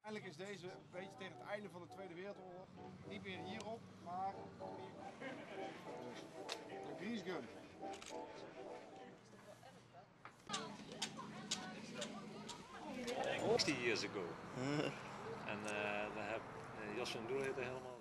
Uiteindelijk is deze een beetje tegen het einde van de Tweede Wereldoorlog niet meer hierop, maar de grease gun. 60 years ago. En daar heb Jos van Doel helemaal